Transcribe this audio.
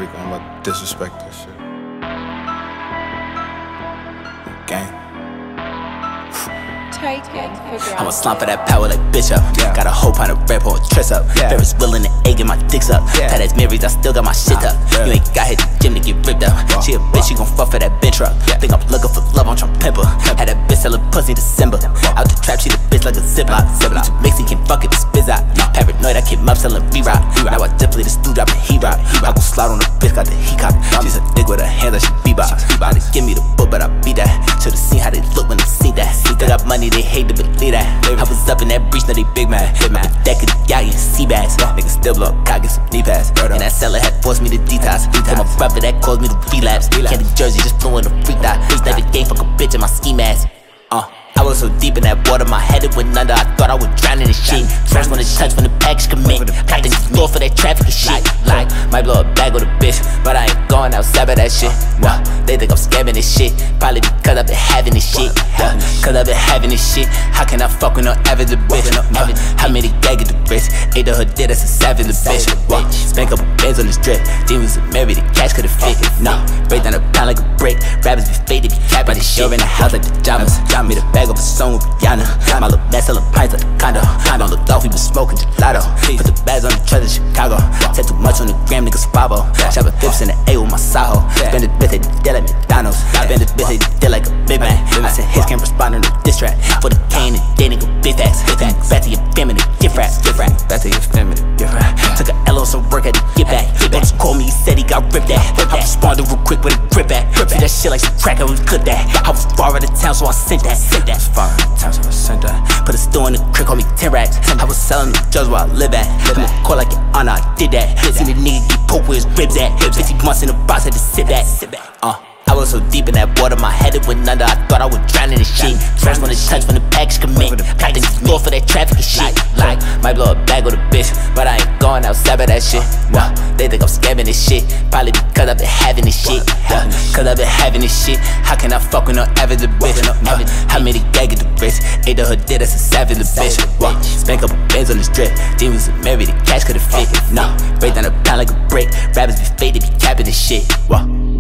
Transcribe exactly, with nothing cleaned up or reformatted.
Rico, I'm about to disrespect this shit. Gang. I'm a slump for that power like Bishop. Yeah. Got a whole pint of red bull, triss up. Yeah. Ferris willing and egg and my dicks up. Yeah. Tight as Marys, I still got my shit up. Yeah. You ain't got hit the gym to get ripped up. Wow. She a bitch, she gon' fuck for that bench truck. Yeah. Think I'm looking for love, I'm tryna pimp her. Had that bitch selling pussy December. Wow. Out the trap, she the bitch like a ziplock. Ziplock. You too mixy, can't fuck it, the spizz out. No. Paranoid, I came up selling V-Rock. Now I definitely the stew dropping he-rock. I gon' slide on the bitch, got the he-cock. She's a dick with her hands like she bebop. They give me the book, but I beat that. Should've seen how they look when they see that. They got money, they hate to believe that. I was up in that breach, now they big mad. My deck of the yacht, you see bags. Niggas still blow up, cock, get some knee pads. And that seller had forced me to detox. Tell my brother that caused me to relapse. Candy jersey just flew in the free thigh. Never game, fuck a bitch in my ski mask. Uh. I was so deep in that water, my head it went under. I thought I was drowning in shit. First when it touch, when the package commit. Got the floor for that traffic and shit. Like, might blow a bag with a bitch, but I ain't going outside of that shit. Nah, they think I'm scamming this shit. Probably because I've been having this shit. Yeah, cause I've been having this shit. How can I fuck with no average bitch? Uh, how many gag at the bitch? Ate the hood, that's a savage bitch. Wow, spank up a Benz on the strip. Demons are married, the cash could've fit. Nah, break down a pound like a brick. Rappers be faded, be capping this shit. In the house like the Jamas. Got me the bag of a song with Rihanna. My little man selling pints like a condo. Don't look off, we been smoking gelato. Put the bags on the truck in Chicago. Said too much on the gram, niggas fabo. Shopping Phipps in the A with my Saho. Spend this bitch, they dead like McDonald's. Spend this bitch, they dead like a big man. I said his can't respond on the diss track. For the cane and they nigga big facts. Back to your feminine, gift rap. Back to your feminine, gift rap. Took a L on some work, had to get back. Don't just call me, he said he got ripped at. I responded real quick with a grip at. See that shit like some crack, I was good that. I was far out of town, so I sent that. Sent that. Far out of town, so I sent that. Put a store in the crib, call me ten racks. I was selling the drugs where I live at. I'ma call like your honor, I did that. Seen the nigga get poked where his ribs at. fifty months in the box, had to sit back. Uh. I was so deep in that water, my head it went under. I thought I was drowning in shit. First when it touch, when the package commit. Got the floor for that traffic and shit. Like, might blow a bag with a bitch, but I ain't going outside of that shit. Nah, they think I'm scamming this shit. Probably because I've been having this shit. Yeah, cause I've been having this shit. How can I fuck with no average bitch? Uh, how many gag at the bitch? Ate the hood, that's a savage bitch. Wow, spank up a Benz on the strip. Demons are married, the cash could've fit. Nah, break down a pound like a brick. Rappers be faded, be capping this shit. Wow.